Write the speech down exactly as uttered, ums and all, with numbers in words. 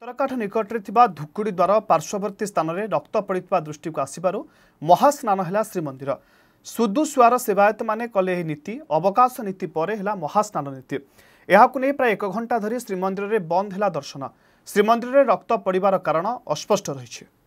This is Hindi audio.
उत्तरकाठ निकट में धुकुड़ी द्वार पार्श्ववर्ती स्थान में रक्त पड़ा दृष्टि को आसबार महास्नान है श्रीमंदिर। सुदुसुआर सेवायत माने कले नीति अवकाश नीति पर है महास्नान नीति। यह प्राय एक घंटा धरी श्रीमंदिर में बंद है दर्शन। श्रीमंदिर में रक्त पड़ार कारण अस्पष्ट रही।